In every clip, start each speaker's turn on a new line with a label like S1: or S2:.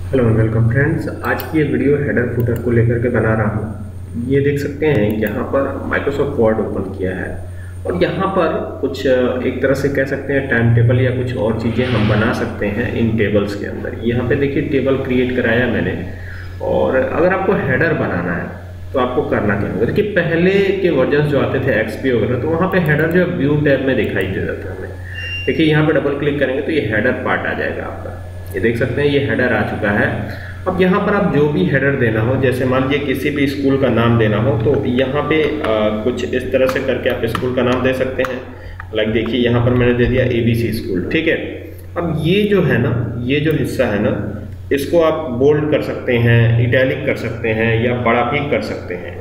S1: Hello welcome friends. आज की ये वीडियो हेडर फुटर को लेकर के बना रहा हूँ। ये देख सकते हैं यहाँ पर माइक्रोसॉफ्ट वर्ड ओपन किया है और यहाँ पर कुछ एक तरह से कह सकते हैं टाइम टेबल या कुछ और चीज़ें हम बना सकते हैं इन टेबल्स के अंदर। यहाँ पे देखिए टेबल क्रिएट कराया मैंने। और अगर आपको हेडर बनाना है तो आपको करना क्या होगा, देखिए पहले के वर्जन जो आते थे एक्सपी वगैरह, तो वहाँ पे हेडर जो व्यू टैब में दिखाई देता था हमें। देखिए यहाँ पे डबल क्लिक करेंगे तो ये हेडर पार्ट आ जाएगा आपका। ये देख सकते हैं ये हेडर आ चुका है। अब यहाँ पर आप जो भी हेडर देना हो, जैसे मान लीजिए किसी भी स्कूल का नाम देना हो तो यहाँ पे कुछ इस तरह से करके आप स्कूल का नाम दे सकते हैं। लाइक देखिए यहाँ पर मैंने दे दिया ABC स्कूल, ठीक है। अब ये जो है ना, ये जो हिस्सा है ना, इसको आप बोल्ड कर सकते हैं, इटैलिक कर सकते हैं या बड़ा भी कर सकते हैं,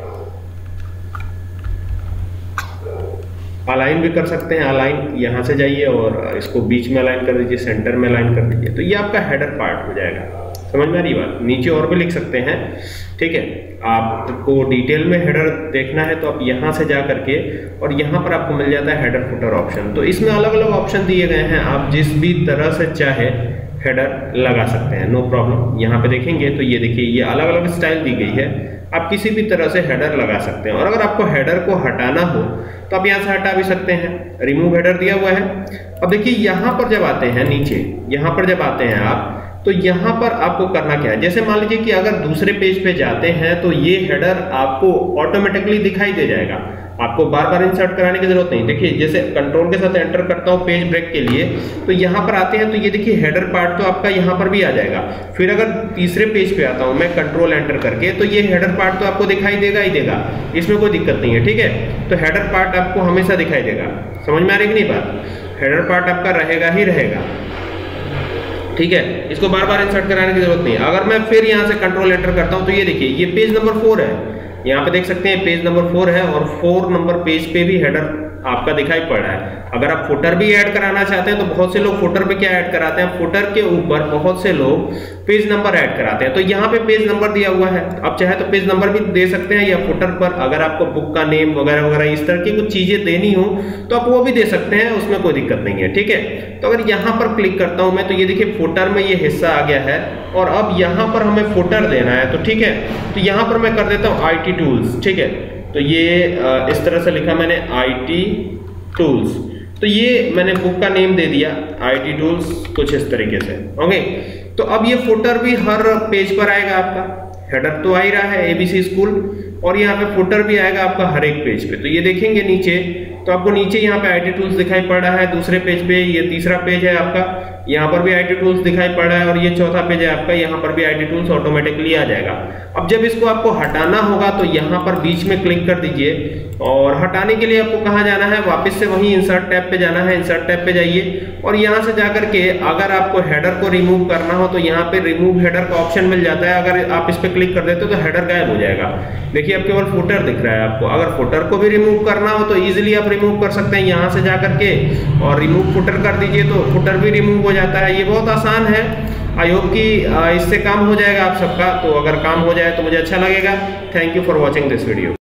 S1: अलाइन भी कर सकते हैं। अलाइन यहाँ से जाइए और इसको बीच में अलाइन कर दीजिए, सेंटर में अलाइन कर दीजिए, तो ये आपका हेडर पार्ट हो जाएगा। समझ में आ रही बात? नीचे और भी लिख सकते हैं, ठीक है। आपको डिटेल में हेडर देखना है तो आप यहाँ से जा करके और यहाँ पर आपको मिल जाता है हेडर फुटर ऑप्शन। तो इसमें अलग अलग ऑप्शन दिए गए हैं, आप जिस भी तरह से चाहे हेडर लगा सकते हैं, नो प्रॉब्लम। यहाँ पे देखेंगे तो ये देखिए ये अलग अलग स्टाइल दी गई है, आप किसी भी तरह से हेडर लगा सकते हैं। और अगर आपको हेडर को हटाना हो तो आप यहाँ से हटा भी सकते हैं, रिमूव हेडर दिया हुआ है। अब देखिए यहाँ पर जब आते हैं नीचे, यहाँ पर जब आते हैं आप, तो यहाँ पर आपको करना क्या है, जैसे मान लीजिए कि अगर दूसरे पेज पे जाते हैं तो ये हेडर आपको ऑटोमेटिकली दिखाई दे जाएगा, आपको बार बार इंसर्ट कराने की जरूरत नहीं। देखिए जैसे कंट्रोल के साथ एंटर करता हूँ पेज ब्रेक के लिए, तो यहाँ पर आते हैं तो ये देखिए हेडर पार्ट तो आपका यहाँ पर भी आ जाएगा। फिर अगर तीसरे पेज पे आता हूँ मैं कंट्रोल एंटर करके, तो ये हेडर पार्ट तो आपको दिखाई देगा ही देगा, इसमें कोई दिक्कत नहीं है, ठीक है। तो हेडर पार्ट आपको हमेशा दिखाई देगा। समझ में आ रही कि नहीं बात? हेडर पार्ट आपका रहेगा ही रहेगा, ठीक है। इसको बार बार इंसर्ट कराने की जरूरत नहीं है। अगर मैं फिर यहाँ से कंट्रोल एंटर करता हूँ तो ये देखिए ये पेज नंबर 4 है, यहाँ पे देख सकते हैं पेज नंबर 4 है और 4 नंबर पेज पे भी हेडर आपका दिखाई पड़ रहा है। अगर आप फुटर भी ऐड कराना चाहते हैं तो बहुत से लोग फुटर पे क्या ऐड कराते हैं, फुटर के ऊपर बहुत से लोग पेज नंबर ऐड कराते हैं। तो यहाँ पे पेज नंबर दिया हुआ है, आप चाहे तो पेज नंबर भी दे सकते हैं या फुटर पर अगर आपको बुक का नेम वगैरह वगैरह इस तरह की कुछ चीजें देनी हो तो आप वो भी दे सकते हैं, उसमें कोई दिक्कत नहीं है, ठीक है। तो अगर यहाँ पर क्लिक करता हूं मैं तो ये देखिए फुटर में ये हिस्सा आ गया है और अब यहाँ पर हमें फुटर देना है, तो ठीक है। तो यहाँ पर मैं कर देता हूँ IT टूल्स, ठीक है। तो ये इस तरह से लिखा मैंने IT टूल्स, तो ये मैंने बुक का नेम दे दिया IT टूल्स, कुछ इस तरीके से, ओके। तो अब ये फुटर भी हर पेज पर आएगा आपका, हेडर तो आ ही रहा है ABC स्कूल और यहाँ पे फुटर भी आएगा आपका हर एक पेज पे। तो ये देखेंगे नीचे तो आपको नीचे यहाँ पे IT टूल्स दिखाई पड़ रहा है, दूसरे पेज पे ये तीसरा पेज है आपका, यहाँ पर भी IT टूल्स दिखाई पड़ रहा है और ये चौथा पेज है आपका, यहाँ पर भी IT टूल्स ऑटोमेटिकली आ जाएगा। अब जब इसको आपको हटाना होगा तो यहाँ पर बीच में क्लिक कर दीजिए और हटाने के लिए आपको कहाँ जाना है, वापस से वही इंसर्ट टैब पे जाना है। इंसर्ट टैब पे जाइए और यहाँ से जाकर के अगर आपको हेडर को रिमूव करना हो तो यहाँ पे रिमूव हेडर का ऑप्शन मिल जाता है। अगर आप इस पे क्लिक कर देते हो तो हेडर गायब हो जाएगा। देखिए अब केवल फुटर दिख रहा है आपको। अगर फुटर को भी रिमूव करना हो तो इजीली आप रिमूव कर सकते हैं, यहाँ से जाकर के और रिमूव फुटर कर दीजिए तो फुटर भी रिमूव हो जाता है। ये बहुत आसान है, आई होप कि इससे काम हो जाएगा आप सबका। तो अगर काम हो जाए तो मुझे अच्छा लगेगा। Thank you for watching this video.